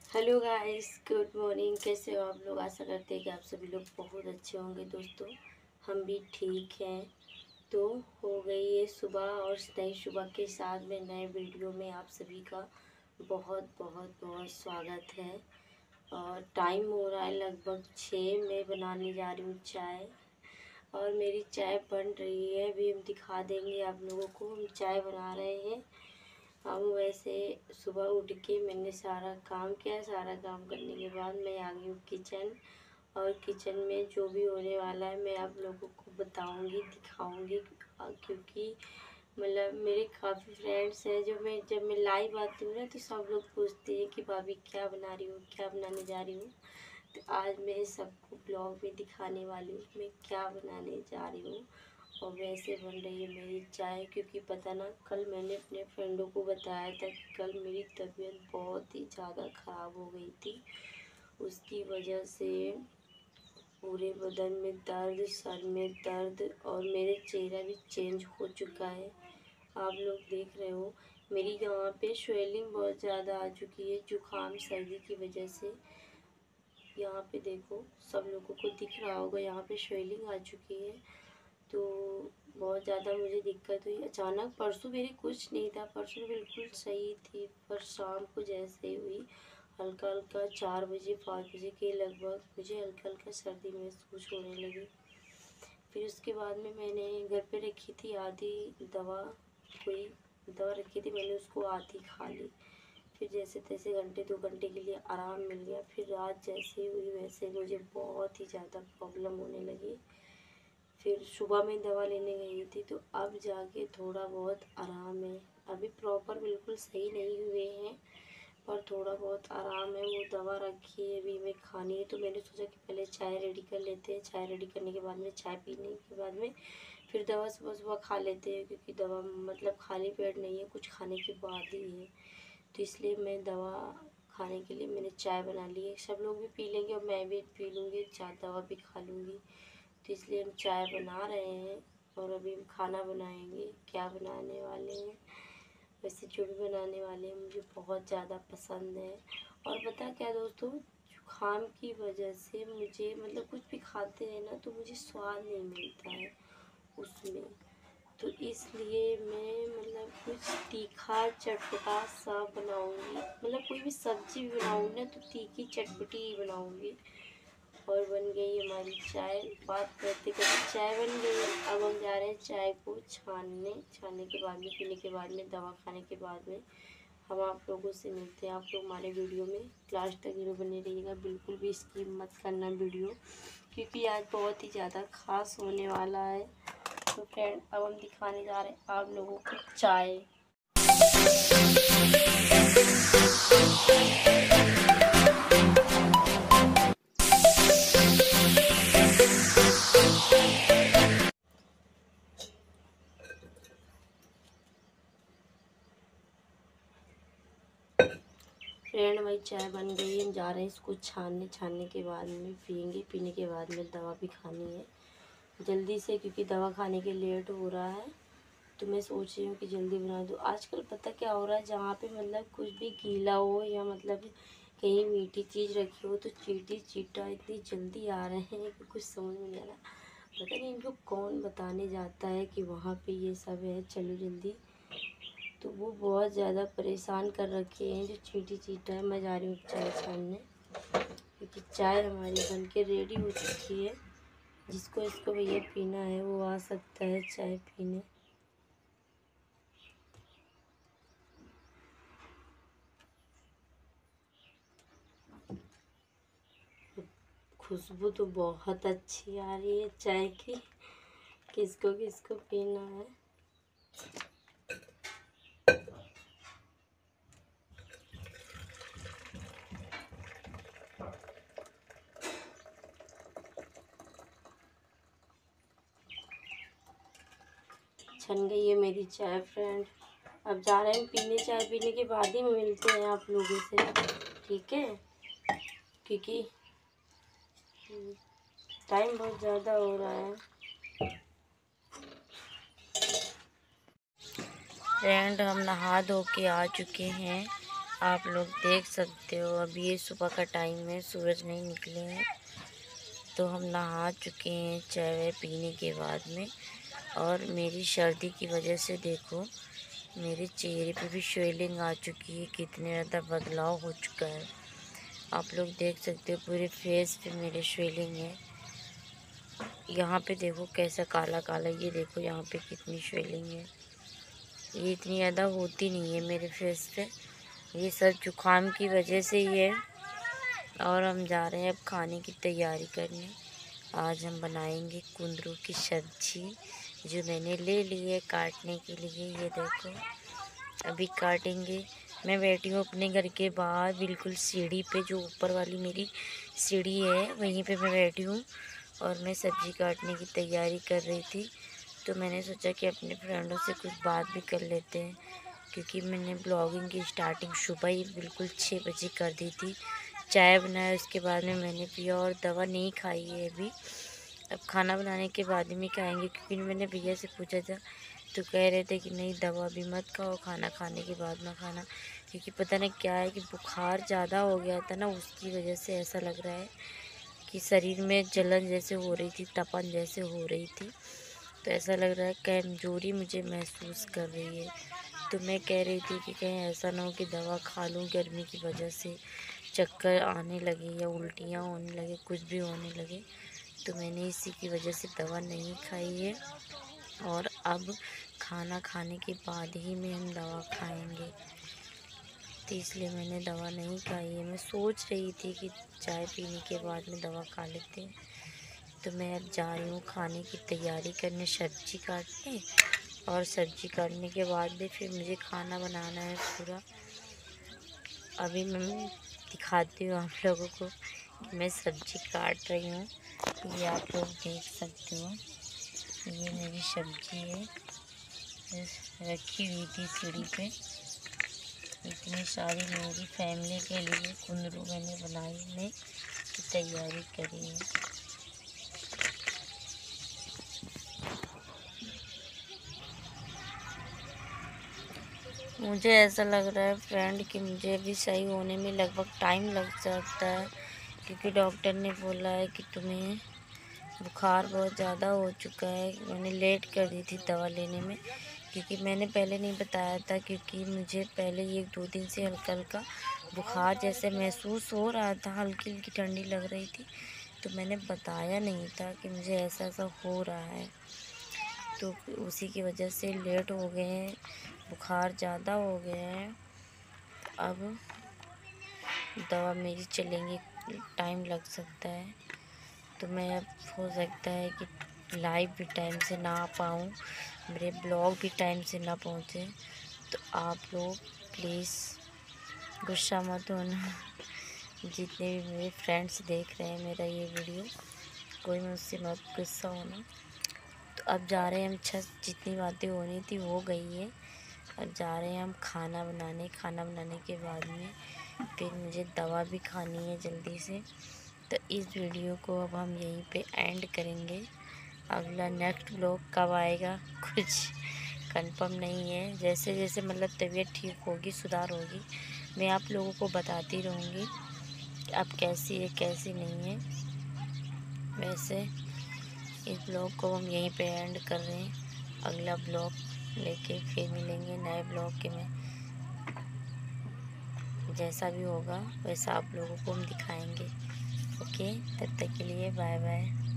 Hello guys, good morning. कैसे हो आप लोग? आशा करते हैं कि आप सभी लोग बहुत अच्छे होंगे। दोस्तों, हम भी ठीक हैं। तो हो गई है सुबह और नई सुबह के साथ में नए वीडियो में आप सभी का बहुत बहुत बहुत स्वागत है। और टाइम हो रहा है लगभग 6। मैं बनाने जा रही हूँ चाय और मेरी चाय बन रही है। अभी हम दिखा देंगे आप लोगों को हम चाय बना रहे हैं। हम वैसे सुबह उठ के मैंने सारा काम किया। सारा काम करने के बाद मैं आ गई हूँ किचन, और किचन में जो भी होने वाला है मैं आप लोगों को बताऊंगी, दिखाऊंगी। क्योंकि मतलब मेरे काफ़ी फ्रेंड्स हैं जब मैं लाइव आती हूँ ना तो सब लोग पूछते हैं कि भाभी क्या बना रही हूँ, क्या बनाने जा रही हूँ। तो आज मैं सबको ब्लॉग में दिखाने वाली हूँ मैं क्या बनाने जा रही हूँ। और वैसे बन रही है मेरी चाय, क्योंकि पता ना, कल मैंने अपने फ्रेंडों को बताया था कि कल मेरी तबीयत बहुत ही ज़्यादा ख़राब हो गई थी। उसकी वजह से पूरे बदन में दर्द, सर में दर्द, और मेरे चेहरा भी चेंज हो चुका है। आप लोग देख रहे हो मेरी यहाँ पे स्वेलिंग बहुत ज़्यादा आ चुकी है, जुकाम सर्दी की वजह से। यहाँ पे देखो, सब लोगों को दिख रहा होगा, यहाँ पे स्वेलिंग आ चुकी है। तो बहुत ज़्यादा मुझे दिक्कत हुई अचानक। परसों मेरे कुछ नहीं था, परसों बिल्कुल सही थी, पर शाम को जैसे ही हुई हल्का हल्का 4 बजे 5 बजे के लगभग मुझे हल्का हल्का सर्दी महसूस होने लगी। फिर उसके बाद में मैंने घर पे रखी थी आधी दवा, कोई दवा रखी थी, मैंने उसको आधी खा ली। फिर जैसे तैसे घंटे 2 घंटे के लिए आराम मिल गया। फिर रात जैसे हुई वैसे मुझे बहुत ही ज़्यादा प्रॉब्लम होने लगी। फिर सुबह में दवा लेने गई थी तो अब जाके थोड़ा बहुत आराम है। अभी प्रॉपर बिल्कुल सही नहीं हुए हैं, पर थोड़ा बहुत आराम है। वो दवा रखी है, अभी मैं खानी है, तो मैंने सोचा कि पहले चाय रेडी कर लेते हैं। चाय रेडी करने के बाद में, चाय पीने के बाद में फिर दवा सुबह सुबह खा लेते हैं, क्योंकि दवा मतलब खाली पेट नहीं है, कुछ खाने के बाद ही है। तो इसलिए मैं दवा खाने के लिए मैंने चाय बना ली है। सब लोग भी पी लेंगे और मैं भी पी लूँगी, चाय दवा भी खा लूँगी। तो इसलिए हम चाय बना रहे हैं और अभी हम खाना बनाएंगे। क्या बनाने वाले हैं, वैसे जो भी बनाने वाले हैं मुझे बहुत ज़्यादा पसंद है। और पता क्या दोस्तों, जुकाम की वजह से मुझे मतलब कुछ भी खाते हैं ना तो मुझे स्वाद नहीं मिलता है उसमें। तो इसलिए मैं मतलब कुछ तीखा चटपटा सा बनाऊंगी। मतलब कोई भी सब्जी भी बनाऊंगी ना तो तीखी चटपटी ही बनाऊंगी। और बन गई हमारी चाय। बात करते करते चाय बन गई। अब हम जा रहे हैं चाय को छानने। छानने के बाद में, पीने के बाद में, दवा खाने के बाद में हम आप लोगों से मिलते हैं। आप लोग हमारे वीडियो में लास्ट तक जरूर बने रहिएगा, बिल्कुल भी स्किप मत करना वीडियो, क्योंकि आज बहुत ही ज़्यादा खास होने वाला है। तो फ्रेंड, अब हम दिखाने जा रहे हैं आप लोगों को चाय। फ्रेंड, वही चाय बन गई है, हम जा रहे हैं इसको छानने। छानने के बाद में पियेंगे, पीने के बाद में दवा भी खानी है जल्दी से, क्योंकि दवा खाने के लेट हो रहा है। तो मैं सोच रही हूँ कि जल्दी बना दूँ। आजकल पता क्या हो रहा है, जहाँ पे मतलब कुछ भी गीला हो या मतलब कहीं मीठी चीज़ रखी हो तो चींटी चींटा इतनी जल्दी आ रहे हैं कि कुछ समझ में नहीं आ रहा। पता नहीं इनको कौन बताने जाता है कि वहाँ पे ये सब है, चलो जल्दी। तो वो बहुत ज़्यादा परेशान कर रखे हैं जो चींटी चींटा है। मैं जा रही हूँ चाय छानने, क्योंकि चाय हमारी बन के रेडी हो चुकी है। जिसको इसको भैया पीना है वो आ सकता है चाय पीने। खुशबू तो बहुत अच्छी आ रही है चाय की। किसको किसको पीना है। छन गई है मेरी चाय फ्रेंड। अब जा रहे हैं पीने। चाय पीने के बाद ही मिलते हैं आप लोगों से, ठीक है? क्योंकि टाइम बहुत ज़्यादा हो रहा है। फ्रेंड, हम नहा धो के आ चुके हैं आप लोग देख सकते हो अभी ये सुबह का टाइम है, सूरज नहीं निकले हैं। तो हम नहा चुके हैं चाय वाय पीने के बाद में। और मेरी सर्दी की वजह से देखो मेरे चेहरे पे भी स्वेलिंग आ चुकी है, कितने ज़्यादा बदलाव हो चुका है। आप लोग देख सकते हो पूरे फेस पे मेरे स्वेलिंग है। यहाँ पे देखो कैसा काला काला, ये देखो यहाँ पे कितनी स्वेलिंग है। ये इतनी ज़्यादा होती नहीं है मेरे फेस पे, ये सब जुकाम की वजह से ही है। और हम जा रहे हैं अब खाने की तैयारी करने। आज हम बनाएंगे कुंदरू की सब्जी, जो मैंने ले ली है काटने के लिए। ये देखो अभी काटेंगे। मैं बैठी हूँ अपने घर के बाहर बिल्कुल सीढ़ी पे, जो ऊपर वाली मेरी सीढ़ी है वहीं पे मैं बैठी हूँ। और मैं सब्ज़ी काटने की तैयारी कर रही थी, तो मैंने सोचा कि अपने फ्रेंडों से कुछ बात भी कर लेते हैं, क्योंकि मैंने ब्लॉगिंग की स्टार्टिंग सुबह ही बिल्कुल 6 बजे कर दी थी। चाय बनाया, उसके बाद में मैंने पिया और दवा नहीं खाई है अभी। अब खाना बनाने के बाद में खाएंगे, क्योंकि मैंने भैया से पूछा था तो कह रहे थे कि नहीं दवा भी मत खाओ, खाना खाने के बाद में खाना। क्योंकि पता नहीं क्या है कि बुखार ज़्यादा हो गया था ना, उसकी वजह से ऐसा लग रहा है कि शरीर में जलन जैसे हो रही थी, तपन जैसे हो रही थी। तो ऐसा लग रहा है कमजोरी मुझे महसूस कर रही है। तो मैं कह रही थी कि कहीं ऐसा ना हो कि दवा खा लूँ, गर्मी की वजह से चक्कर आने लगे या उल्टियाँ होने लगे, कुछ भी होने लगे। तो मैंने इसी की वजह से दवा नहीं खाई है। और अब खाना खाने के बाद ही में हम दवा खाएंगे, तो इसलिए मैंने दवा नहीं खाई है। मैं सोच रही थी कि चाय पीने के बाद में दवा खा लेते हैं। तो मैं अब जा रही हूँ खाने की तैयारी करने, सब्जी काटने। और सब्जी काटने के बाद भी फिर मुझे खाना बनाना है पूरा। अभी मैं दिखाती हूँ आप लोगों को कि मैं सब्जी काट रही हूँ। ये आप लोग देख सकते हो, ये मेरी सब्जी है, रखी हुई थी सीढ़ी पे। इतनी सारी मेरी फैमिली के लिए कुंदरू मैंने बनाने की तैयारी करी है। मुझे ऐसा लग रहा है फ्रेंड कि मुझे अभी सही होने में लगभग टाइम लग सकता है, क्योंकि डॉक्टर ने बोला है कि तुम्हें बुखार बहुत ज़्यादा हो चुका है। मैंने लेट कर दी थी दवा लेने में, क्योंकि मैंने पहले नहीं बताया था, क्योंकि मुझे पहले 1-2 दिन से हल्का हल्का बुखार जैसे महसूस हो रहा था, हल्की हल्की ठंडी लग रही थी। तो मैंने बताया नहीं था कि मुझे ऐसा ऐसा हो रहा है, तो उसी की वजह से लेट हो गए हैं, बुखार ज़्यादा हो गया है। अब दवा मेरी चलेंगी, टाइम लग सकता है। तो मैं अब हो सकता है कि लाइव भी टाइम से ना आ पाऊँ, मेरे ब्लॉग भी टाइम से ना पहुँचे। तो आप लोग प्लीज़ गुस्सा मत होना, जितने भी मेरे फ्रेंड्स देख रहे हैं मेरा ये वीडियो, कोई मुझसे मत गुस्सा होना। तो अब जा रहे हैं हम, जितनी बातें होनी थी हो गई है। अब जा रहे हैं हम खाना बनाने। खाना बनाने के बाद में फिर मुझे दवा भी खानी है जल्दी से। तो इस वीडियो को अब हम यहीं पे एंड करेंगे। अगला नेक्स्ट व्लॉग कब आएगा कुछ कंफर्म नहीं है। जैसे जैसे मतलब तबीयत ठीक होगी, सुधार होगी, मैं आप लोगों को बताती रहूँगी कि अब कैसी है कैसी नहीं है। वैसे इस ब्लॉग को हम यहीं पे एंड कर रहे हैं। अगला ब्लॉग लेके फिर मिलेंगे नए ब्लॉग के में। जैसा भी होगा वैसा आप लोगों को हम दिखाएंगे। ओके, तब तक के लिए बाय बाय।